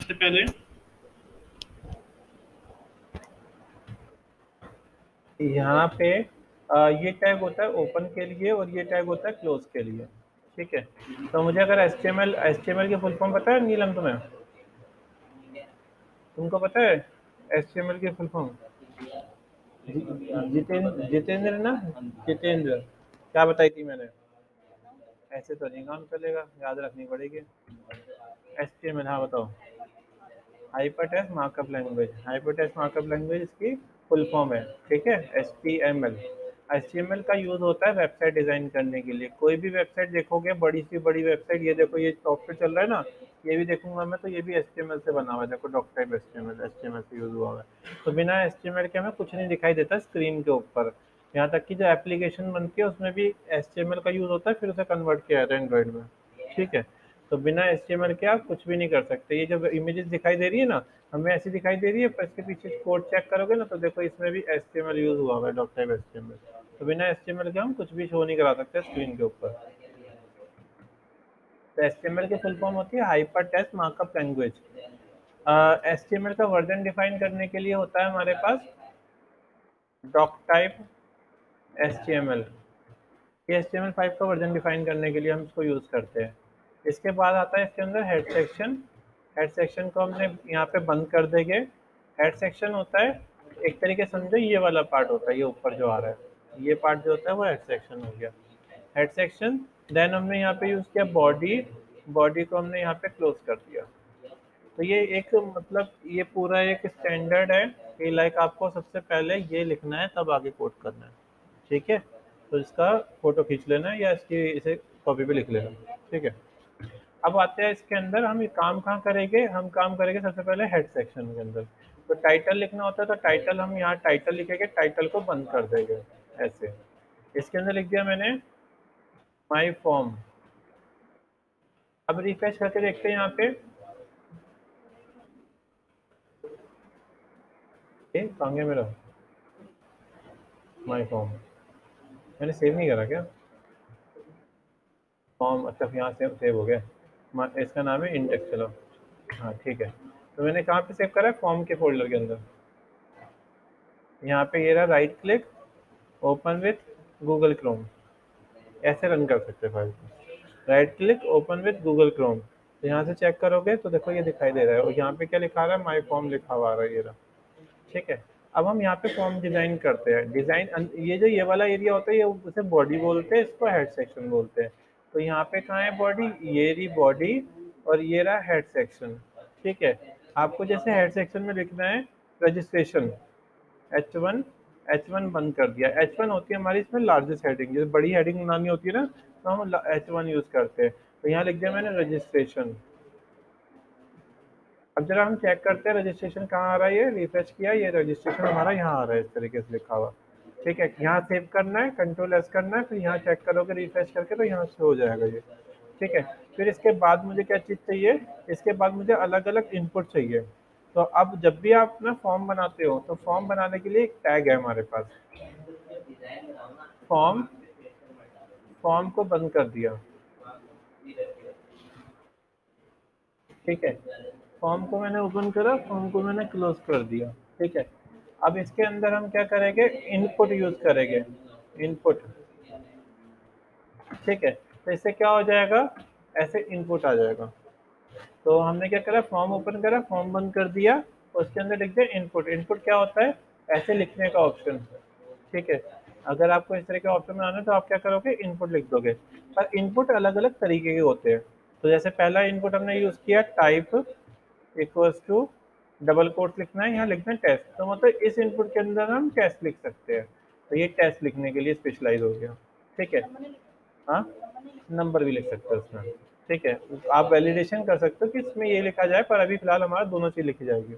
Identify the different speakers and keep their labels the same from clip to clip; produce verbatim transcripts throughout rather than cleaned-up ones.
Speaker 1: सबसे पहले
Speaker 2: यहाँ पे आ, ये टैग होता है ओपन के लिए और ये टैग होता है क्लोज के लिए। ठीक है, तो मुझे अगर H T M L H T M L की फुल फॉर्म पता है नीलम तुम्हें? तुमको पता है एच टी एम एल की फुल फॉर्म? जितेंद्र जितेंद्र ना, जितेंद्र क्या बताई थी मैंने? ऐसे तो नहीं काम चलेगा, याद रखनी पड़ेगी। एच टी एम एल, हाँ बताओ। Hypertext markup language, hypertext markup language इसकी फुल फॉर्म है। ठीक है, H T M L. H T M L का यूज होता है वेबसाइट डिजाइन करने के लिए। कोई भी वेबसाइट देखोगे, बड़ी सी बड़ी वेबसाइट, ये देखो ये सॉफ्टवेयर चल रहा है ना, ये भी देखूंगा मैं तो ये भी एच टी एम एल से बना हुआ है। देखो doc type H T M L, H T M L से यूज हुआ है। तो बिना एच टी एम एल के हमें कुछ नहीं दिखाई देता स्क्रीन के ऊपर। यहाँ तक कि जो एप्लीकेशन बनती है उसमें भी एच टी एम एल का यूज होता है, फिर उसे कन्वर्ट किया जाता है एंड्रॉइड में। ठीक है, तो बिना एच टी एम एल के आप कुछ भी नहीं कर सकते। ये जो इमेजेस दिखाई दे रही है ना, हमें ऐसी दिखाई दे रही है, पर इसके पीछे कोड चेक करोगे ना तो देखो इसमें भी H T M L use हुआ हुआ है, doc type H T M L. तो बिना एच टी एम एल के हम कुछ भी शो नहीं करा सकते स्क्रीन के ऊपर। तो एच टी एम एल की फुल फॉर्म होती है hyper text markup language. H T M L का वर्जन डिफाइन करने के लिए होता है हमारे पास doc type H T M L. ये H T M L five का वर्जन डिफाइन करने के लिए हम इसको यूज़ करते हैं। इसके बाद आता है इसके अंदर हेड सेक्शन। हेड सेक्शन को हमने यहाँ पे बंद कर देंगे। हेड सेक्शन होता है, एक तरीके से समझो ये वाला पार्ट होता है, ये ऊपर जो आ रहा है ये पार्ट जो होता है वो हेड सेक्शन हो गया। हेड सेक्शन, देन हमने यहाँ पे यूज़ किया बॉडी। बॉडी को हमने यहाँ पे क्लोज कर दिया। तो ये एक मतलब ये पूरा एक स्टैंडर्ड है कि लाइक आपको सबसे पहले ये लिखना है तब आगे कोड करना है। ठीक है, तो इसका फोटो खींच लेना है या इसकी इसे कॉपी पे लिख लेना। ठीक है, अब आते हैं इसके अंदर हम ये काम कहाँ करेंगे। हम काम करेंगे सबसे पहले हेड सेक्शन के अंदर। तो टाइटल लिखना होता है, तो टाइटल हम यहाँ टाइटल लिखेंगे, टाइटल को बंद कर देंगे ऐसे। इसके अंदर लिख दिया मैंने माई फॉर्म। अब रिफ्रेश करके देखते हैं यहाँ पे, ये कहाँ गया मेरा माई फॉर्म? मैंने सेव नहीं करा क्या फॉर्म? अच्छा यहाँ से सेव हो गया। मा- इसका नाम है इंडेक्स, चलो हाँ ठीक है। तो मैंने कहाँ पे सेव करा है? फॉर्म के फोल्डर के अंदर। यहाँ पे ये रहा, right click, open with Google Chrome. ऐसे रन कर सकते हैं फाइल को। Right click, open with Google Chrome. तो यहाँ से चेक करोगे तो देखो ये दिखाई दे रहा है, और यहाँ पे क्या लिखा रहा है? माई फॉर्म लिखा हुआ आ रहा है, ये रहा। ठीक है, अब हम यहाँ पे फॉर्म डिजाइन करते हैं। डिजाइन, ये जो ये वाला एरिया होता है ये उसे बॉडी बोलते हैं, इसको हेड सेक्शन बोलते हैं। तो यहाँ पे कहाँ है बॉडी? ये रही बॉडी, और ये रहा हेड सेक्शन। ठीक है, आपको जैसे हेड सेक्शन में लिखना है registration, H one, H one बंद कर दिया। एच वन होती है हमारी इसमें लार्जेस्ट हेडिंग, जैसे बड़ी हेडिंग बनानी होती है ना तो हम एच वन यूज करते हैं। तो यहाँ लिख दिया मैंने रजिस्ट्रेशन। अब जरा हम चेक करते हैं रजिस्ट्रेशन कहाँ आ रहा है। ये रिफ्रेश किया, ये रजिस्ट्रेशन हमारा यहाँ आ रहा है इस तरीके से लिखा हुआ। ठीक है, यहाँ सेव करना है, कंट्रोल एस करना है, फिर यहाँ चेक करोगे रिफ्रेश करके तो यहाँ से हो जाएगा ये। ठीक है, फिर इसके बाद मुझे क्या चीज़ चाहिए? इसके बाद मुझे अलग अलग इनपुट चाहिए। तो अब जब भी आप ना फॉर्म बनाते हो तो फॉर्म बनाने के लिए एक टैग है हमारे पास, फॉर्म। फॉर्म को बंद कर दिया। ठीक है, फॉर्म को मैंने ओपन करा, फॉर्म को मैंने क्लोज कर दिया। ठीक है, अब इसके अंदर हम क्या करेंगे? इनपुट यूज करेंगे, इनपुट। ठीक है, तो इससे क्या हो जाएगा? ऐसे इनपुट आ जाएगा। तो हमने क्या करा? फॉर्म ओपन करा, फॉर्म बंद कर दिया, उसके अंदर लिख दिया इनपुट। इनपुट क्या होता है? ऐसे लिखने का ऑप्शन। ठीक है, अगर आपको इस तरह के ऑप्शन में आना है तो आप क्या करोगे? इनपुट लिख दोगे। पर इनपुट अलग अलग तरीके के होते हैं। तो जैसे पहला इनपुट हमने यूज किया type equals to, double quote लिखना है, यहाँ लिखना है टेस्ट। तो मतलब इस इनपुट के अंदर हम टेस्ट लिख सकते हैं। तो ये टेस्ट लिखने के लिए स्पेशलाइज हो गया। ठीक है, हाँ नंबर भी लिख सकते हो उसमें। ठीक है, आप वैलिडेशन कर सकते हो कि इसमें ये लिखा जाए, पर अभी फिलहाल हमारा दोनों चीज लिखी जाएगी।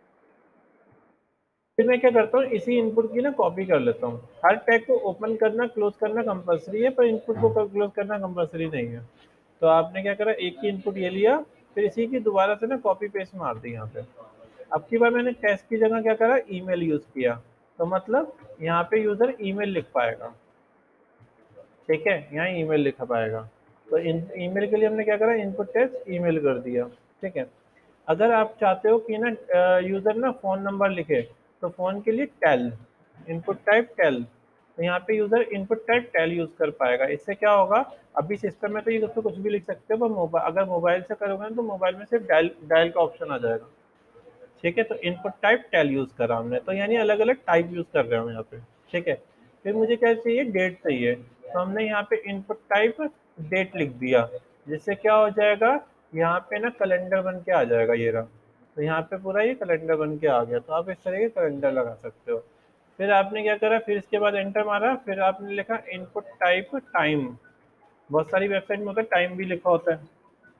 Speaker 2: फिर मैं क्या करता हूँ, इसी इनपुट की ना कॉपी कर लेता हूँ। हर टैग को ओपन करना क्लोज करना कंपलसरी है, पर इनपुट को क्लोज करना कंपलसरी नहीं है। तो आपने क्या करा? एक ही इनपुट ये लिया, फिर इसी की दोबारा से ना कॉपी पेस्ट मार दी यहाँ पे। अब की बार मैंने टेस्ट की जगह क्या करा? ईमेल यूज किया। तो मतलब यहाँ पे यूजर ईमेल लिख पाएगा। ठीक है, यहाँ ईमेल लिखा पाएगा। तो इन ईमेल के लिए हमने क्या करा? इनपुट टेस्ट ईमेल कर दिया। ठीक है, अगर आप चाहते हो कि ना यूज़र ना फ़ोन नंबर लिखे, तो फ़ोन के लिए टेल, इनपुट टाइप टेल, तो यहाँ पे user input type tel use कर पाएगा। इससे क्या होगा, अभी सिस्टम में तो ये दोस्तों कुछ भी लिख सकते हो, पर मोबाइल अगर मोबाइल से करोगे ना तो मोबाइल में सिर्फ डायल डायल का ऑप्शन आ जाएगा। ठीक है, तो इनपुट टाइप टेल यूज़ करा हमने, तो यानी अलग अलग टाइप यूज़ कर रहे हो यहाँ पे। ठीक है, फिर मुझे क्या चाहिए, डेट चाहिए, तो हमने यहाँ पे इनपुट टाइप डेट लिख दिया, जिससे क्या हो जाएगा, यहाँ पे ना कैलेंडर बन के आ जाएगा ये रहा। तो यहाँ पे पूरा ये कैलेंडर बन के आ गया, तो आप इस तरह के कैलेंडर लगा सकते हो। फिर आपने क्या करा, फिर इसके बाद एंटर मारा, फिर आपने लिखा इनपुट टाइप टाइम। बहुत सारी वेबसाइट में होता है टाइम भी लिखा होता है।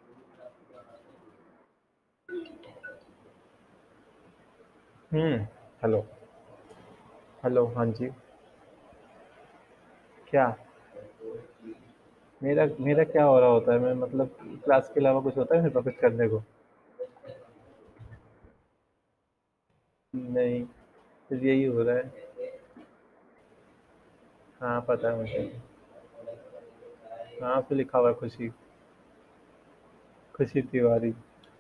Speaker 2: हम्म हेलो, हेलो, हाँ जी, क्या, मेरा मेरा क्या हो रहा होता है, मैं मतलब क्लास के अलावा कुछ होता है मेरे पास कुछ करने को? नहीं, सिर्फ यही हो रहा है। हाँ पता है मुझे। हाँ, तो लिखा हुआ है खुशी, खुशी तिवारी।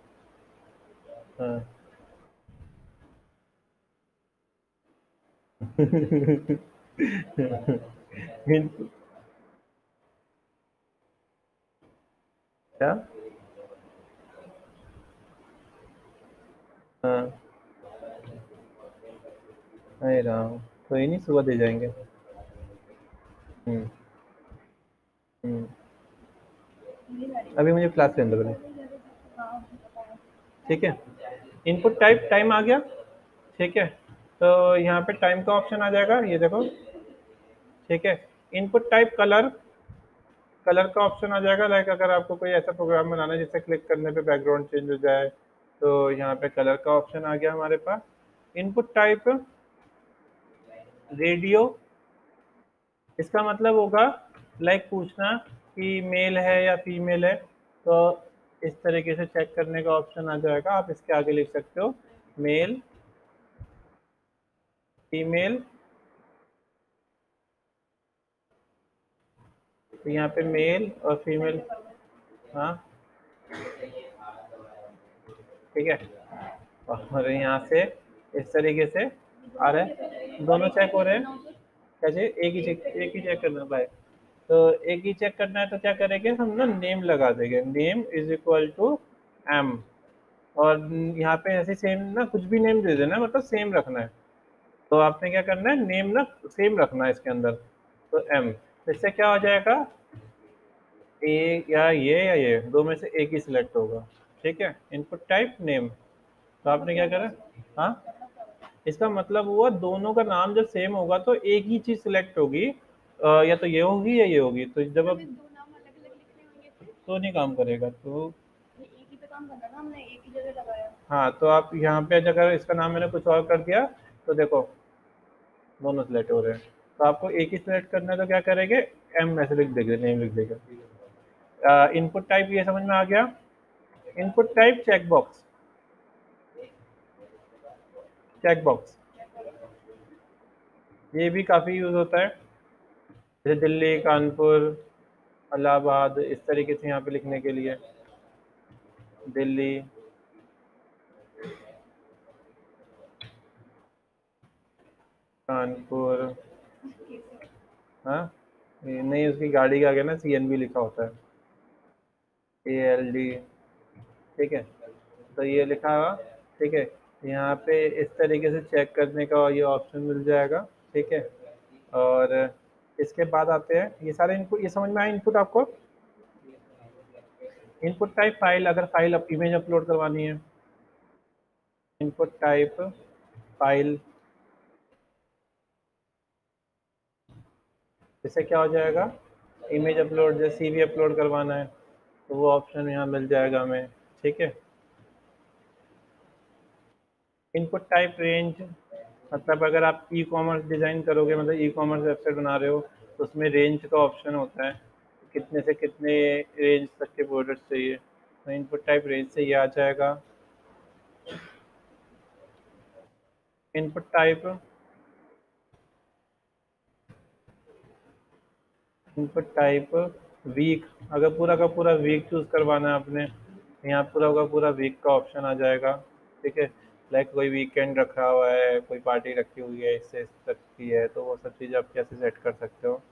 Speaker 2: हाँ। हिंट- क्या? हाँ, अरे राम, कोई नहीं, सुबह दे जाएंगे। हम्म हम्म अभी मुझे क्लास लेने दो पहले। ठीक है, इनपुट टाइप टाइम आ गया। ठीक है, तो यहाँ पे टाइम का ऑप्शन आ जाएगा, ये देखो। ठीक है, इनपुट टाइप कलर, कलर का ऑप्शन आ जाएगा। लाइक अगर आपको कोई ऐसा प्रोग्राम बनाना है जिससे क्लिक करने पे बैकग्राउंड चेंज हो जाए, तो यहाँ पे कलर का ऑप्शन आ गया हमारे पास। इनपुट टाइप रेडियो, इसका मतलब होगा लाइक पूछना कि मेल है या फीमेल है, तो इस तरीके से चेक करने का ऑप्शन आ जाएगा। आप इसके आगे लिख सकते हो मेल, फीमेल, तो यहाँ पे मेल और फीमेल। हाँ, ठीक है, और यहाँ से इस तरीके से आ रहा है, दोनों चेक हो रहे हैं। कैसे, एक ही चेक, एक ही चेक करना भाई, तो एक ही चेक करना है, तो क्या करेंगे हम ना, नेम लगा देंगे, name is equal to M, और यहाँ पे ऐसे सेम ना कुछ भी नेम दे देना, मतलब सेम रखना है। तो आपने क्या करना है, नेम ना सेम रखना है इसके अंदर, तो एम, इससे क्या हो जाएगा, ए या ये या ये दो में से एक ही सिलेक्ट होगा। ठीक है, इनपुट टाइप नेम, तो आपने क्या करा, हाँ, इसका मतलब हुआ दोनों का नाम जब सेम होगा तो एक ही चीज सिलेक्ट होगी, अ, या तो ये होगी या ये होगी, तो जब अब तो नहीं काम करेगा, तो हाँ, तो आप यहाँ पे अगर इसका नाम मैंने कुछ और कर दिया, तो देखो दोनों सिलेक्ट हो रहे हैं। तो आपको एक ही सिलेक्ट करना है, तो क्या करेंगे, एम ऐसे लिख देंगे, नेम लिख देगा। इनपुट टाइप ये समझ में आ गया। Input type check box, check box ये भी काफ़ी यूज़ होता है, जैसे दिल्ली, कानपुर, इलाहाबाद, इस तरीके से यहाँ पे लिखने के लिए, दिल्ली, कानपुर। हाँ, ये नहीं, उसकी गाड़ी का आगे ना सी एन बी लिखा होता है, ए एल डी। ठीक है, तो ये लिखा हुआ। ठीक है, यहाँ पे इस तरीके से चेक करने का ये ऑप्शन मिल जाएगा। ठीक है, और इसके बाद आते हैं ये सारे इनपुट, ये समझ में आए इनपुट आपको। इनपुट टाइप फाइल, अगर फाइल अप, इमेज अपलोड करवानी है, इनपुट टाइप फाइल, इससे क्या हो जाएगा, इमेज अपलोड, जैसे सी वी अपलोड करवाना है, तो वो ऑप्शन यहाँ मिल जाएगा हमें। ठीक है, इनपुट टाइप रेंज, मतलब अगर आप ई कॉमर्स डिज़ाइन करोगे, मतलब ई कॉमर्स वेबसाइट बना रहे हो, तो उसमें रेंज का ऑप्शन होता है, कितने से कितने रेंज तक के प्रोडक्ट चाहिए, तो इनपुट टाइप रेंज से ये आ जाएगा। Input type, input type week, अगर पूरा का पूरा वीक चूज़ करवाना है आपने, यहाँ पूरा का पूरा वीक का ऑप्शन आ जाएगा, ठीक है। लाइक कोई वीकेंड रखा हुआ है, कोई पार्टी रखी हुई है, इससे इस तक की है, तो वो सब चीज़ आप कैसे सेट कर सकते हो।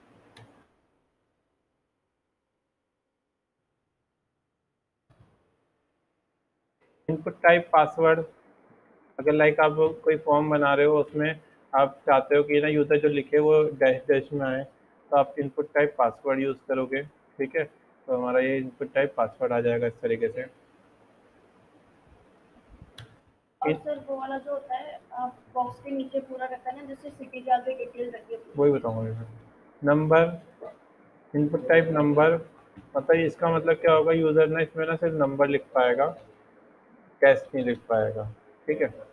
Speaker 2: इनपुट टाइप पासवर्ड, अगर लाइक आप कोई फॉर्म बना रहे हो, उसमें आप चाहते हो कि ना यूज़र जो लिखे वो डैश डैश में आए, तो आप इनपुट टाइप पासवर्ड यूज़ करोगे, ठीक है। तो हमारा ये इनपुट टाइप पासवर्ड आ जाएगा इस तरीके से।
Speaker 1: और सर वो वाला जो होता है आप बॉक्स के नीचे पूरा रहता है ना, जैसे सिटी के आगे डिटेल रखी है।
Speaker 2: वही बताऊंगा। नंबर, इनपुट टाइप नंबर, मतलब इसका मतलब क्या होगा, यूज़र ना इसमें ना सिर्फ नंबर लिख पाएगा, कैश नहीं लिख पाएगा, ठीक है।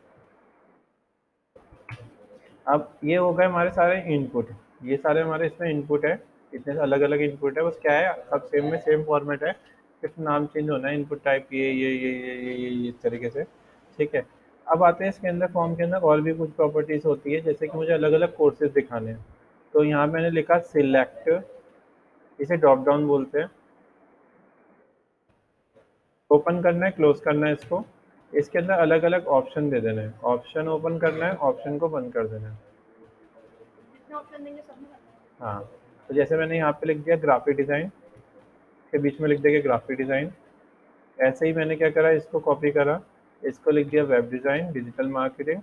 Speaker 2: अब ये हो गए हमारे सारे इनपुट, ये सारे हमारे इसमें इनपुट है, इतने अलग अलग इनपुट है, बस क्या है सब सेम में सेम फॉर्मेट है, सिर्फ नाम चेंज होना है, इनपुट टाइप ये ये ये ये ये ये ये इस तरीके से, ठीक है। अब आते हैं इसके अंदर, फॉर्म के अंदर और भी कुछ प्रॉपर्टीज़ होती है, जैसे कि मुझे अलग अलग कोर्सेज दिखाने हैं, तो यहाँ मैंने लिखा सिलेक्ट, इसे ड्रॉप डाउन बोलते हैं। ओपन करना है, क्लोज करना है इसको, इसके अंदर अलग अलग ऑप्शन दे देने हैं, ऑप्शन ओपन करना है, ऑप्शन को बंद कर देना है।
Speaker 1: जितने ऑप्शन देंगे सब में करना है।
Speaker 2: हाँ, तो जैसे मैंने यहाँ पे लिख दिया ग्राफिक डिज़ाइन, के बीच में लिख दिया ग्राफिक डिज़ाइन, ऐसे ही मैंने क्या करा, इसको कॉपी करा, इसको लिख दिया वेब डिज़ाइन डिजिटल मार्केटिंग,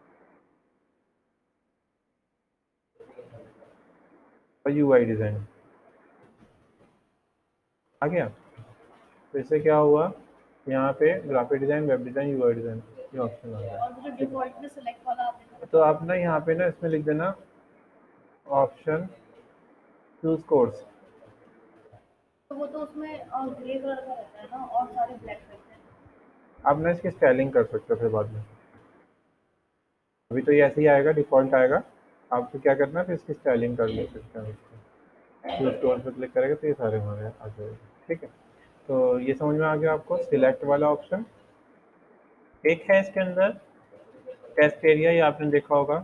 Speaker 2: और यूआई डिज़ाइन आ गया। तो इससे क्या हुआ, यहाँ पे graphic design, web design, UI design, ये ऑप्शन आ गया,
Speaker 1: और वो जो
Speaker 2: ठीक है।
Speaker 1: डिफॉल्ट में सिलेक्ट वाला आपने जो
Speaker 2: तो
Speaker 1: बताया
Speaker 2: आप ना यहाँ पे ना इसमें लिख देना ऑप्शन चूज कोर्स।
Speaker 1: तो वो तो उसमें ग्रे कलर का रहता है ना और सारे ब्लैक रहते हैं।
Speaker 2: आप ना इसकी स्टाइलिंग कर सकते हो फिर बाद में, अभी तो ये ऐसे ही आएगा, डिफ़ॉल्ट आएगा, आपको क्या करना है फिर इसकी स्टाइलिंग कर ले सकते हैं इसको, चूज स्टोर पर क्लिक करेंगे तो ये सारे हमारे आ जाएंगे, ठीक है। तो ये समझ में आ गया आपको, सिलेक्ट वाला ऑप्शन। एक है इसके अंदर टेस्ट एरिया, ये आपने देखा होगा,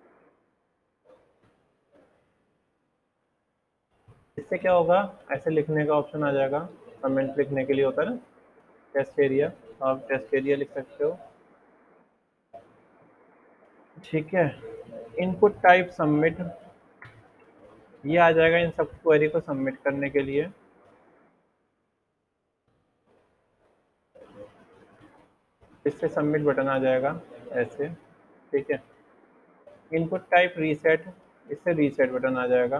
Speaker 2: इससे क्या होगा, ऐसे लिखने का ऑप्शन आ जाएगा, कमेंट लिखने के लिए होता है ना टेस्ट एरिया, तो आप टेस्ट एरिया लिख सकते हो, ठीक है। इनपुट टाइप सबमिट, ये आ जाएगा इन सब क्वेरी को सबमिट करने के लिए, इससे सबमिट बटन आ जाएगा ऐसे, ठीक है। इनपुट टाइप रीसेट, इससे रीसेट बटन आ जाएगा,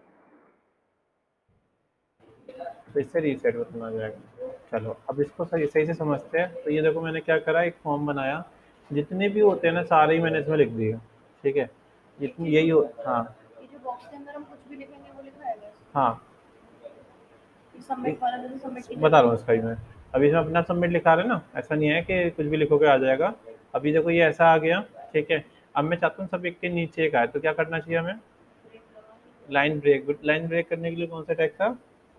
Speaker 2: तो इससे रीसेट बटन आ जाएगा। चलो अब इसको सही सही से समझते हैं। तो ये देखो मैंने क्या करा, एक फॉर्म बनाया, जितने भी होते हैं ना सारे ही मैंने इसमें लिख दिए, ठीक है। जितनी यही हो, हाँ
Speaker 1: ये जो बॉक्स के अंदर हम कुछ भी लिखेंगे वो लिखा है बस।
Speaker 2: हाँ,
Speaker 1: ये सबमिट वाला जैसे सबमिट की
Speaker 2: बता
Speaker 1: जगह
Speaker 2: रहा हूँ इसका ही मैं, अभी इसमें अपना सबमिट लिखा रहे हैं ना, ऐसा नहीं है कि कुछ भी लिखोगे आ जाएगा। अभी देखो ये ऐसा आ गया, ठीक है। अब मैं चाहता हूँ सब एक के नीचे एक आए, तो क्या करना चाहिए हमें,
Speaker 1: ब्रेक लगा के।
Speaker 2: लाइन ब्रेक, लाइन ब्रेक करने के लिए कौन सा टैग था,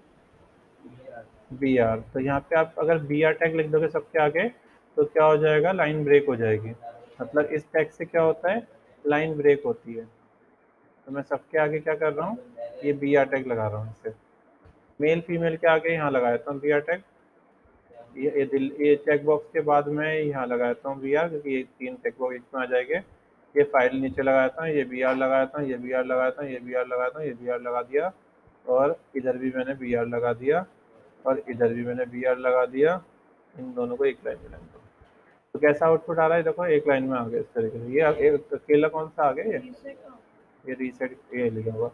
Speaker 2: बी आर। तो यहाँ पे आप अगर बी आर टैग लिख दोगे सबके आगे, तो क्या हो जाएगा, लाइन ब्रेक हो जाएगी, मतलब इस टैग से क्या होता है, लाइन ब्रेक होती है। तो मैं सबके आगे क्या कर रहा हूँ, ये बी आर टैग लगा रहा हूँ, इससे मेल फीमेल के आगे यहाँ लगा देता हूँ बी आर टैग, ये ये दिल ये चेक बॉक्स के बाद मैं यहाँ लगाता हूँ बी आर, क्योंकि ये तीन चेक बॉक्स इसमें आ जाएंगे। ये फाइल नीचे लगाता हूँ, ये बी आर लगाता हूँ, ये बी आर लगाता हूँ, ये बी आर लगाता हूँ, ये बी आर लगा दिया, और इधर भी मैंने बी आर लगा दिया, और इधर भी मैंने बी आर लगा दिया, इन दोनों को एक लाइन में लाइन। तो कैसा आउटपुट आ रहा है, देखो एक लाइन में आ गया इस तरीके से। ये एक अकेला कौन सा आ गया, ये
Speaker 1: रीसेट का
Speaker 2: ये रीसेट ये लिखा हुआ,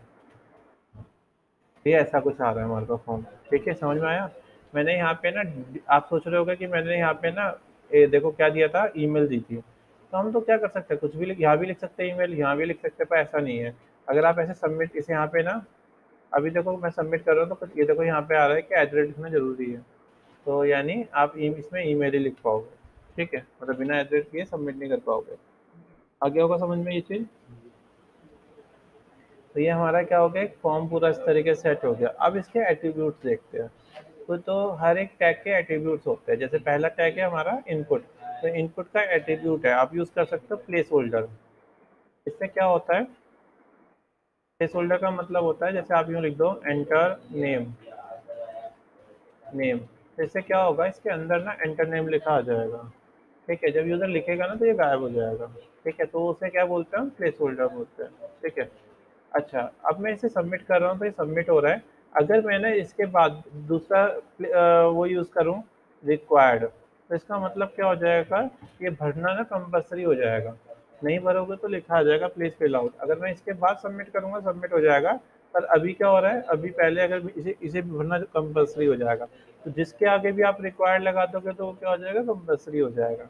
Speaker 2: ये ऐसा कुछ आ रहा है हमारे पास फॉर्म, ठीक है, समझ में आया। मैंने यहाँ पे ना, आप सोच रहे होगे कि मैंने यहाँ पे ना, ये देखो क्या दिया था, ईमेल दी थी, तो हम तो क्या कर सकते हैं, कुछ भी लिख, यहाँ भी लिख सकते हैं ईमेल, यहाँ भी लिख सकते हैं, पर ऐसा नहीं है। अगर आप ऐसे सबमिट, इसे यहाँ पे ना, अभी देखो मैं सबमिट कर रहा हूँ, तो कुछ ये देखो यहाँ पे आ रहा है कि एड्रेस लिखना जरूरी है, तो यानी आप ई- इसमें ईमेल ही लिख पाओगे, ठीक है, मतलब बिना एड्रेस किए सबमिट नहीं कर पाओगे। आगे होगा समझ में ये चीज़। तो ये हमारा क्या हो गया, एक फॉर्म पूरा इस तरीके से सेट हो गया। अब इसके एट्रीब्यूट्स देखते हैं। तो तो हर एक टैग के एट्रीब्यूट्स होते हैं। जैसे पहला टैग है हमारा इनपुट, तो इनपुट का एट्रीब्यूट है, आप यूज़ कर सकते हो प्लेस होल्डर। इससे क्या होता है, प्लेस होल्डर का मतलब होता है, जैसे आप यूँ लिख दो एंटर नेम, नेम, तो इससे क्या होगा, इसके अंदर ना एंटर नेम लिखा आ जाएगा। ठीक है, जब यूज़र लिखेगा ना तो ये गायब हो जाएगा। ठीक है, तो उसे क्या बोलते हैं हम, प्लेस होल्डर बोलते हैं। ठीक है, अच्छा अब मैं इसे सबमिट कर रहा हूँ तो ये सबमिट हो रहा है। अगर मैंने इसके बाद दूसरा अ, वो यूज़ करूँ रिक्वायर्ड, तो इसका मतलब क्या हो जाएगा, ये भरना ना कंपलसरी हो जाएगा। नहीं भरोगे तो लिखा आ जाएगा प्लीज़ फिल आउट। अगर मैं इसके बाद सबमिट करूँगा सबमिट हो जाएगा, पर अभी क्या हो रहा है, अभी पहले अगर इसे इसे भी भरना कंपलसरी हो जाएगा। तो जिसके आगे भी आप रिक्वायर्ड लगा दोगे तो वो क्या हो जाएगा, कंपलसरी हो जाएगा।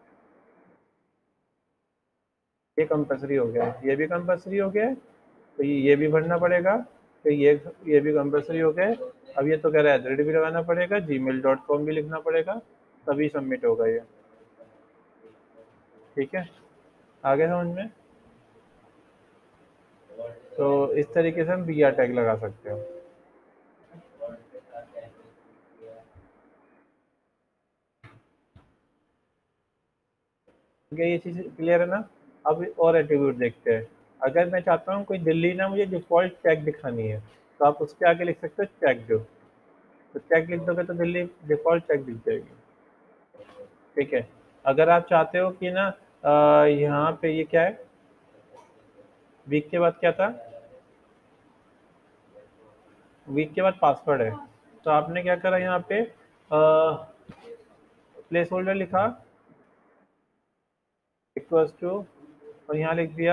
Speaker 2: ये कंपलसरी हो गया है, ये भी कंपलसरी हो गया है, तो ये ये भी भरना पड़ेगा। तो ये ये भी कंपलसरी हो गया है। अब ये तो कह रहा है एड्रेस भी लगाना पड़ेगा, जी मेल डॉट कॉम भी लिखना पड़ेगा, तभी सबमिट होगा ये। ठीक है, आगे समझ में। तो इस तरीके से हम बी आर टैग लगा सकते हो। क्या ये चीज़ क्लियर है ना। अब और एट्रीब्यूट देखते हैं। अगर मैं चाहता हूँ कोई दिल्ली ना मुझे डिफ़ॉल्ट टैग दिखानी है, तो आप उसके आगे लिख सकते हो टैग दो। तो टैग लिख दोगे तो दिल्ली डिफ़ॉल्ट टैग दिख जाएगी। ठीक है, अगर आप चाहते हो कि ना अ, यहाँ पे ये क्या है, वीक के बाद क्या था, वीक के बाद पासवर्ड है, तो आपने क्या करा यहाँ पे प्लेस होल्डर लिखा इक्वल्स टू, और यहाँ लिख दिया।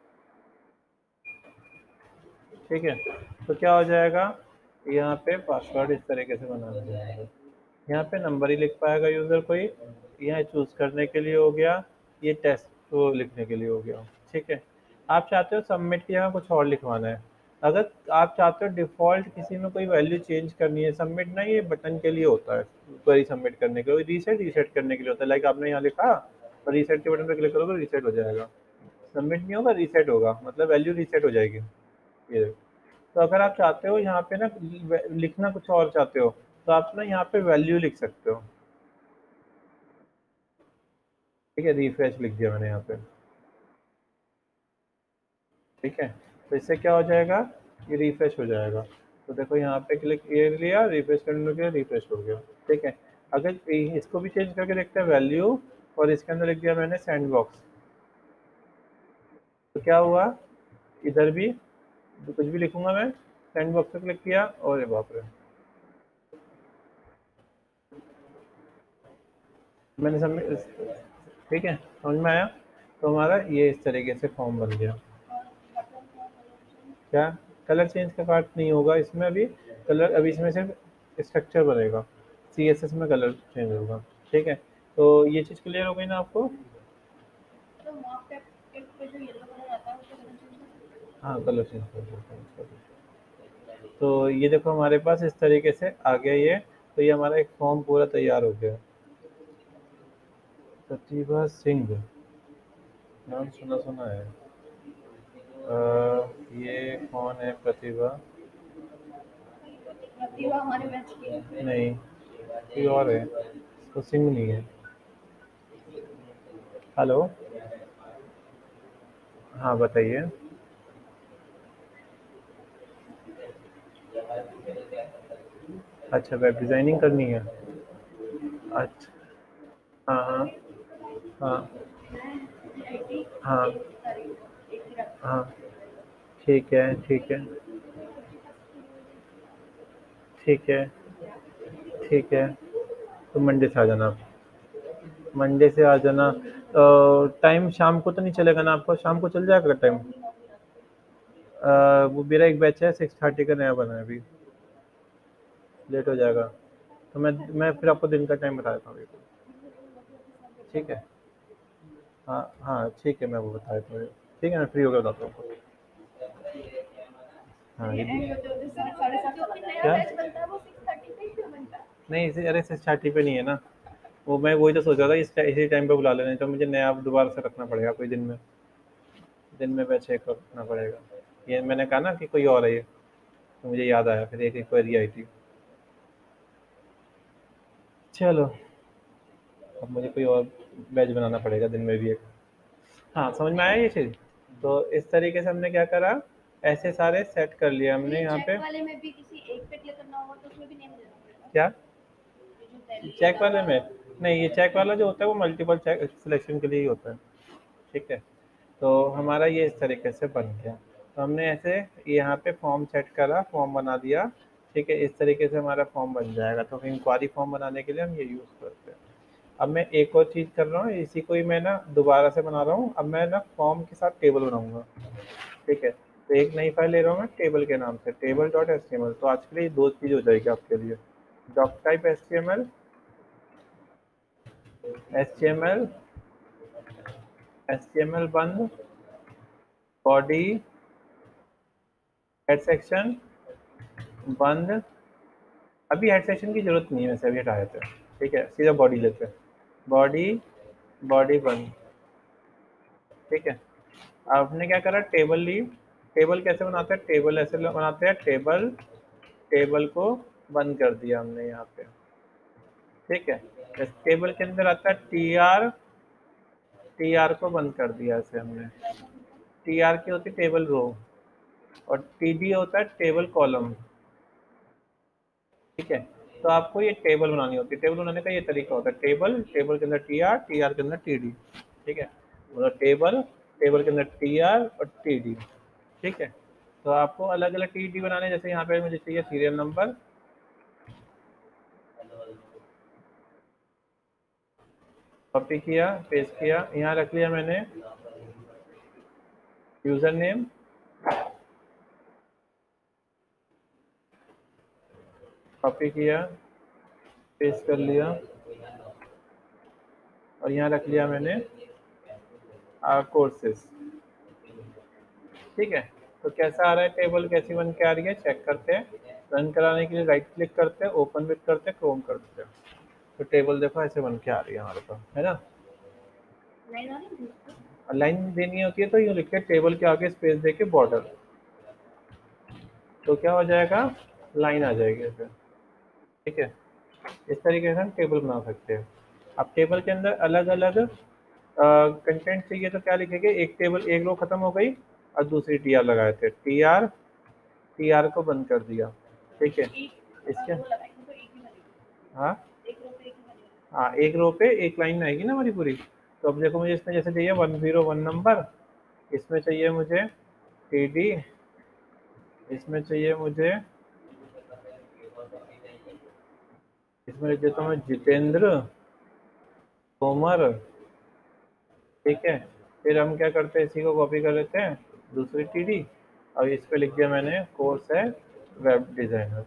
Speaker 2: ठीक है, तो क्या हो जाएगा, यहाँ पे पासवर्ड इस तरीके से बना दिया। यहाँ पे नंबर ही लिख पाएगा यूज़र कोई, यहाँ चूज़ करने के लिए हो गया, ये टेस्ट को लिखने के लिए हो गया। ठीक है, आप चाहते हो सबमिट की जगह कुछ और लिखवाना है। अगर आप चाहते हो डिफ़ॉल्ट किसी में कोई वैल्यू चेंज करनी है, सबमिट ना ये बटन के लिए होता है, क्वेरी सबमिट करने के लिए, रीसेट रीसेट करने के लिए होता है। लाइक आपने यहाँ लिखा और रीसेट के बटन पर क्लिक करोगे रीसेट हो जाएगा। सबमिट नहीं होगा, रीसेट होगा, मतलब वैल्यू रीसेट हो जाएगी ये। तो अगर आप चाहते हो यहाँ पे ना लिखना कुछ और चाहते हो, तो आप ना यहाँ पे वैल्यू लिख सकते हो। ठीक है, रिफ्रेश लिख दिया मैंने यहाँ पे। ठीक है, तो इससे क्या हो जाएगा, ये रिफ्रेश हो जाएगा। तो देखो यहाँ पे क्लिक ये लिया, रिफ्रेश करने के लिए रिफ्रेश हो गया। ठीक है, अगर इ- इसको भी चेंज करके देखते हैं वैल्यू, और इसके अंदर लिख दिया मैंने सैंड बॉक्स, तो क्या हुआ, इधर भी तो कुछ भी लिखूंगा मैं, सैंड बॉक्स पे क्लिक किया और ये बाप रे, मैंने सबमिट। ठीक है, समझ में आया। तो हमारा ये इस तरीके से फॉर्म बन गया। क्या कलर चेंज का पार्ट नहीं होगा इसमें अभी, कलर अभी इसमें सिर्फ स्ट्रक्चर बनेगा, सी एस एस में कलर चेंज होगा। ठीक है, तो ये चीज़ क्लियर हो गई ना आपको।
Speaker 1: तो वहाँ पे एक पे जो येलो कलर आता है उसका कलर चेंज कर सकते हैं।
Speaker 2: हाँ कलर चेंज कर सकते हैं इसका भी। तो ये देखो हमारे पास इस तरीके से आ गया ये। तो ये हमारा एक फॉर्म पूरा तैयार हो गया। प्रतिभा सिंह, नाम सुना सुना है। अ, ये कौन है प्रतिभा,
Speaker 1: प्रतिभा हमारे बैच की है।
Speaker 2: नहीं कोई और है, तो सिंह नहीं है। हेलो, हाँ बताइए। अच्छा, वेब डिज़ाइनिंग करनी है। अच्छा, हाँ हाँ हाँ
Speaker 1: आईटी
Speaker 2: हाँ
Speaker 1: एक सारी एक ही रखते हैं।
Speaker 2: हाँ, ठीक है ठीक है ठीक है ठीक है। तो मंडे से आ जाना आप, मंडे से आ जाना। टाइम शाम को तो नहीं चलेगा ना आपको, शाम को चल जाएगा टाइम। वो मेरा एक बैच है सिक्स थर्टी का नया बना है अभी, लेट हो जाएगा। तो मैं मैं फिर आपको दिन का टाइम बता देता हूँ अभी। ठीक है, हाँ हाँ ठीक है, मैं वो बता देता हूँ। ठीक है, मैं फ्री हो गया बताता हूँ आपको। हाँ ये भी
Speaker 1: एंड होते होते साढ़े साढ़े सात जो भी नया
Speaker 2: क्या,
Speaker 1: बैच बनता है वो सिक्स थर्टी पे ही क्यों बनता है।
Speaker 2: नहीं इसे अरे सिक्स थर्टी पे नहीं है ना, वो मैं वही तो सोच रहा था इस इसी टाइम पे बुला लेना, तो मुझे नया दोबारा से रखना पड़ेगा, कोई दिन में दिन में बैच एक रखना पड़ेगा। ये मैंने कहा ना कि कोई और है ये, तो मुझे याद आया, फिर एक एक क्वेरी आई थी। चलो, अब मुझे कोई और बैच बनाना पड़ेगा दिन में भी एक। हाँ समझ में आया ये चीज़। तो इस तरीके से हमने क्या करा, ऐसे सारे सेट कर लिया हमने
Speaker 1: ये
Speaker 2: यहाँ
Speaker 1: चैट
Speaker 2: पे।
Speaker 1: वाले में भी किसी एक पे क्लिक करना होगा तो उसमें भी नेम देना पड़ेगा।
Speaker 2: क्या, चेक वाले में नहीं, ये चेक वाला जो होता है वो मल्टीपल चेक सिलेक्शन के लिए ही होता है, ठीक है। तो हमारा ये इस तरीके से बन गया। तो हमने ऐसे यहाँ पे फॉर्म सेट करा, फॉर्म बना दिया, ठीक है। इस तरीके से हमारा फॉर्म बन जाएगा। तो इंक्वायरी फॉर्म बनाने के लिए हम ये यूज़ करते हैं। अब मैं एक और चीज़ कर रहा हूँ, इसी को ही मैं ना दोबारा से बना रहा हूँ। अब मैं ना फॉर्म के साथ टेबल बनाऊंगा, ठीक है। तो एक नई फाइल ले रहा हूँ मैं टेबल के नाम से, table dot S T M L. तो आज के लिए दो चीज़ हो जाएगी आपके लिए, doc type S T M L, H T M L, H T M L बंद, बॉडी हेड सेक्शन बंद। अभी हेड सेक्शन की जरूरत नहीं है, वैसे अभी हटा देते हैं, ठीक है। सीधा बॉडी लेते हैं, बॉडी बॉडी बंद, ठीक है। आपने क्या करा, टेबल ली। टेबल कैसे बनाते हैं, टेबल ऐसे बनाते हैं, टेबल टेबल को बंद कर दिया हमने यहाँ पे, ठीक है। इस टेबल के अंदर आता है टी आर, टी आर को बंद कर दिया ऐसे हमने। टी आर की होती है टेबल रो, और टी डी होता है टेबल कॉलम, ठीक है। तो आपको ये टेबल बनानी होती है। टेबल बनाने का ये तरीका होता है, टेबल टेबल के अंदर टी आर, टी आर के अंदर टी डी, ठीक है। मतलब टेबल टेबल के अंदर टी आर और टी डी, ठीक है। तो आपको अलग अलग टी डी बनाने, जैसे यहाँ पे मुझे चाहिए सीरियल नंबर, कॉपी किया, पेस्ट किया, यहाँ रख लिया मैंने यूजर नेम, कॉपी किया, पेस्ट कर लिया, और यहाँ रख लिया मैंने कोर्सेस, ठीक है। तो कैसा आ रहा है टेबल, कैसी बन के आ रही है, चेक करते हैं। रन कराने के लिए राइट क्लिक करते हैं, ओपन विथ करते हैं, क्रोम करते हैं। तो टेबल देखो ऐसे बन के आ रही है हमारे पास, है ना। लाइन देनी होती है तो यूँ लिख के टेबल के आगे स्पेस दे के बॉर्डर, तो क्या हो जाएगा, लाइन आ जाएगी ऐसे, ठीक है। इस तरीके से हम टेबल बना सकते हैं। अब टेबल के अंदर अलग अलग कंटेंट चाहिए तो क्या लिखेंगे, एक टेबल एक रो खत्म हो गई और दूसरी टी आर लगाए थे, टी आर टी आर को बंद कर दिया, ठीक है। इसके हाँ हाँ, एक रो पे एक लाइन आएगी ना हमारी पूरी। तो अब देखो मुझे इसमें जैसे चाहिए वन जीरो वन नंबर, इसमें चाहिए मुझे टी डी, इसमें चाहिए मुझे, इसमें लिख देता हूँ मैं जितेंद्र तोमर, ठीक है। फिर हम क्या करते हैं, इसी को कॉपी कर लेते हैं दूसरी टी डी, और इस पे लिख दिया मैंने कोर्स है वेब डिजाइनर।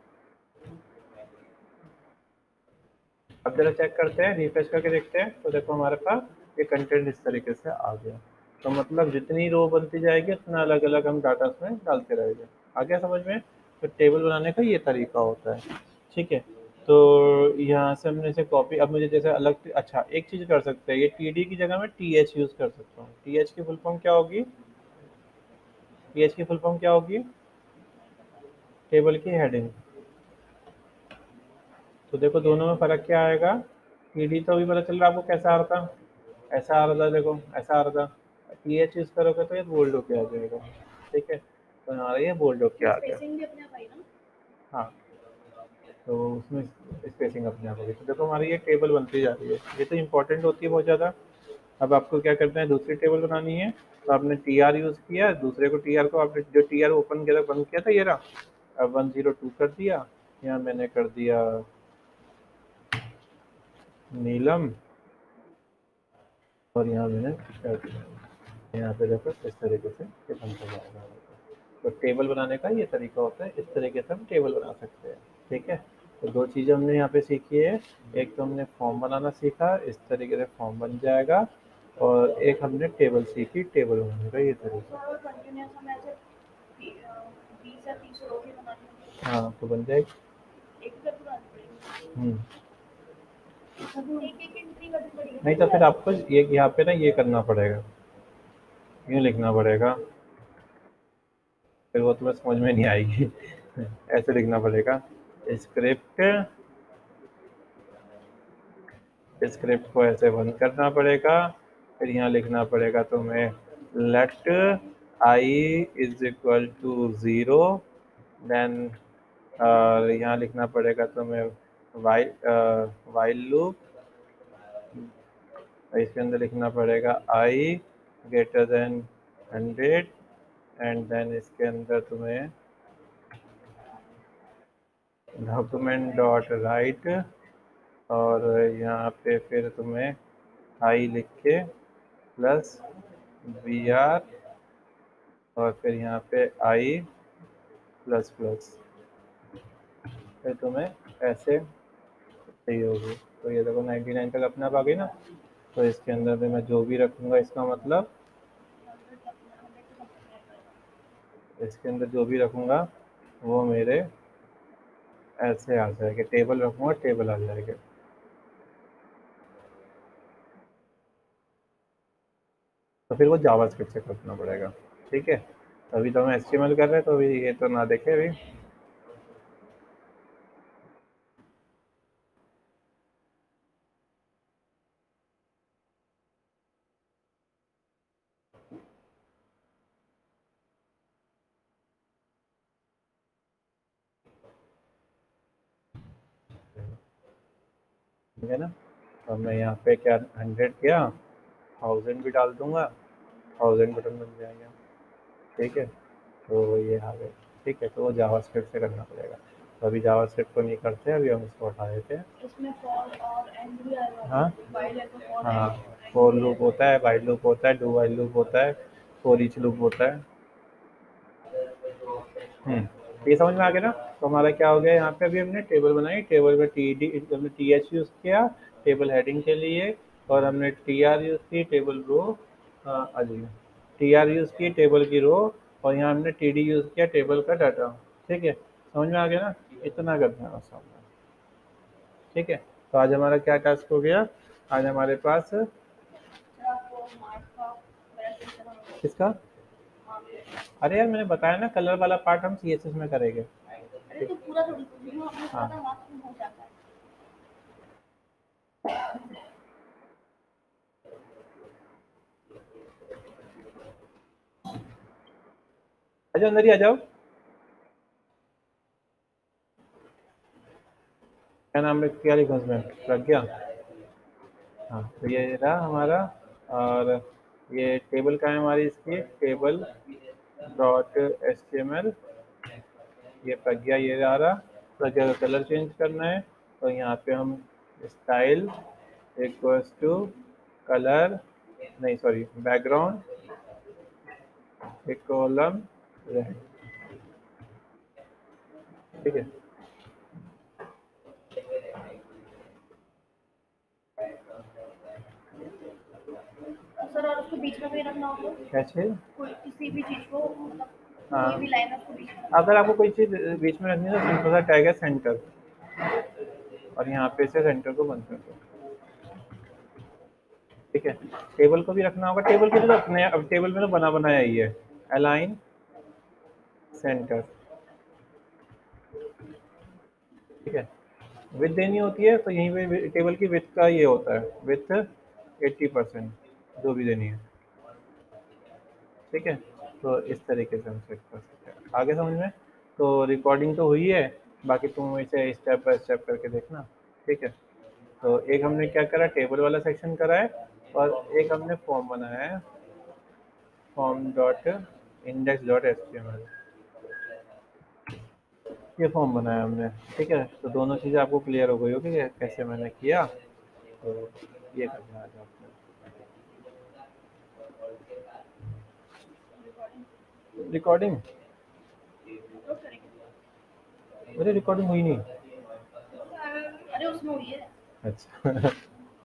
Speaker 2: अब जरा चेक करते हैं, रिफ्रेश करके देखते हैं, तो देखो हमारे पास ये कंटेंट इस तरीके से आ गया। तो मतलब जितनी रो बनती जाएगी उतना अलग अलग हम डाटा उसमें डालते रहेंगे। आ गया समझ में। तो टेबल बनाने का ये तरीका होता है, ठीक है। तो यहाँ से हमने इसे कॉपी, अब मुझे जैसे अलग, अच्छा एक चीज़ कर सकते हैं, ये टी डी की जगह में टी एच यूज़ कर सकता हूँ। टी एच की फुल फॉर्म क्या होगी, टी एच की फुल फॉर्म क्या होगी, टेबल की हेडिंग। तो देखो दोनों में फ़र्क क्या आएगा, टी डी तो अभी पता चल रहा है आपको कैसा आ रहा था, ऐसा आ रहा था, देखो ऐसा आ रहा था। टी एच यूज़ करोगे तो ये बोल्ड होके आ जाएगा, ठीक है। तो हमारा ये बोल्ड होके आ गया, हाँ। तो उसमें स्पेसिंग अपने आप होगी। तो देखो हमारी ये टेबल बनती जा रही है, ये तो इम्पोर्टेंट होती है बहुत ज़्यादा। अब आपको क्या करना है, दूसरी टेबल बनानी है। तो आपने टी आर यूज़ किया, दूसरे को टी आर को आपने जो टी आर ओपन किया था, बंद किया था, ये रहा। अब वन जीरो टू कर दिया, यहाँ मैंने कर दिया नीलम, और यहाँ मैंने कर दिया, यहाँ पे देखो इस तरीके से ये बनता जाएगा। तो टेबल बनाने का ये तरीका होता है, इस तरीके से हम टेबल बना सकते हैं, ठीक है। तो दो चीज़ें हमने यहाँ पे सीखी है, एक तो हमने फॉर्म बनाना सीखा, इस तरीके से फॉर्म बन जाएगा, और एक हमने टेबल सीखी, टेबल बनाने का ये तरीका। हाँ तो बन जाएगी। हम्म नहीं तो फिर आपको ये यहाँ पे ना ये करना पड़ेगा, यूँ लिखना पड़ेगा, फिर वो तुम्हें समझ में नहीं आएगी। ऐसे लिखना पड़ेगा, स्क्रिप्ट, स्क्रिप्ट को ऐसे बंद करना पड़ेगा। फिर यहाँ लिखना पड़ेगा तुम्हें let I is equal to zero, then और यहाँ लिखना पड़ेगा तुम्हें वाइल वाइल लूप, इसके अंदर लिखना पड़ेगा I greater than hundred, and then इसके अंदर तुम्हें डॉक्यूमेंट डॉट राइट, और यहाँ पे फिर तुम्हें आई लिख के प्लस वी आर, और फिर यहाँ पे आई प्लस प्लस, फिर तुम्हें ऐसे सही होगी। तो ये देखो नाइन्टी नाइन तक अपने आप आ गई ना। तो इसके अंदर भी मैं जो भी रखूँगा, इसका मतलब इसके अंदर जो भी रखूँगा वो मेरे ऐसे आ जाएगा, टेबल रखूँगा टेबल आ जाएगा। तो फिर वो जावास्क्रिप्ट से करना पड़ेगा, ठीक है। अभी तो हम एच टी एम एल कर रहे हैं, तो अभी ये तो ना देखे अभी। ठीक है ना। अब मैं यहाँ पे क्या हंड्रेड किया, थाउजेंड भी डाल दूंगा, थाउजेंड बटन बन जाएगा, ठीक है। तो ये आ गए, ठीक है। तो वो जावास्क्रिप्ट से करना पड़ेगा। तो अभी जावास्क्रिप्ट को नहीं करते, अभी हम इसको हटा देते हैं।
Speaker 1: इसमें फॉर और एंड भी आएगा।
Speaker 2: हाँ
Speaker 1: वाइल है तो फॉर
Speaker 2: हाँ,
Speaker 1: एंड।
Speaker 2: फोर लूप होता है, वाइल लूप होता है, डू वाइल लूप होता है, फोर ईच लूप होता है। हम्म, ये समझ में आ गया ना। तो हमारा क्या हो गया, यहाँ पे अभी हमने टेबल बनाई, टेबल में टी डी हमने टी एच यूज़ किया टेबल हेडिंग के लिए, और हमने टी आर यूज़ की टेबल रो, अजी टी आर यूज़ की टेबल की रो, और यहाँ हमने टी डी यूज़ किया टेबल का डाटा, ठीक है। समझ में आ गया ना, इतना करना है बस हमने, ठीक है। तो आज हमारा क्या टास्क हो गया, आज हमारे पास
Speaker 1: सर आपको मार्क्स का वैल्यूएशन होगा।
Speaker 2: किसका, अरे यार मैंने बताया ना कलर वाला पार्ट हम सी एस एस में करेंगे।
Speaker 1: अरे तो पूरा थोड़ी जो आपने
Speaker 2: हाँ
Speaker 1: कहा था मार्क्स में हो जाता है।
Speaker 2: आ जाओ अंदर ही आ जाओ। क्या नाम है, क्या लिखा उसमें, प्रज्ञा। हाँ तो ये रहा हमारा, और ये टेबल का है हमारी, इसकी table dot H T M L, ये प्रज्ञा ये आ रहा। प्रज्ञा का कलर चेंज करना है, तो यहाँ पे हम स्टाइल इक्वल्स टू कलर, नहीं सॉरी बैकग्राउंड एक कॉलम रेड, ठीक है।
Speaker 1: सर और उसको बीच में भी रखना होगा,
Speaker 2: क्या चीज़,
Speaker 1: कोई किसी भी चीज को मतलब
Speaker 2: हाँ
Speaker 1: कोई भी लाइन उसको बीच में
Speaker 2: अगर आपको कोई चीज़ बीच में रखनी है तो सिंपल सा टैग है सेंटर, और यहाँ पे से सेंटर को बंद कर दो, ठीक है। टेबल को भी रखना होगा, टेबल के लिए तो अपने अब टेबल में तो बना बनाया ही है, अलाइन सेंटर, ठीक है। विथ देनी होती है तो यहीं पे टेबल की विथ का ये होता है, विथ एट्टी परसेंट जो भी देनी है, ठीक है। तो इस तरीके से हम सेट कर सकते हैं, आगे समझ में। तो रिकॉर्डिंग तो हुई है, बाकी तुम इसे स्टेप बाय स्टेप करके देखना, ठीक है। तो एक हमने क्या करा, टेबल वाला सेक्शन करा है, और एक हमने फॉर्म बनाया है, form dot index dot H T M L, ये फॉर्म बनाया हमने, ठीक है। तो दोनों चीज़ें आपको क्लियर हो गई होगी कि कैसे मैंने किया। तो ये करना है आपने, रिकॉर्डिंग,
Speaker 1: अपलोड करेंगे।
Speaker 2: अरे रिकॉर्डिंग हुई नहीं,
Speaker 1: अरे उसमें हुई है।
Speaker 2: अच्छा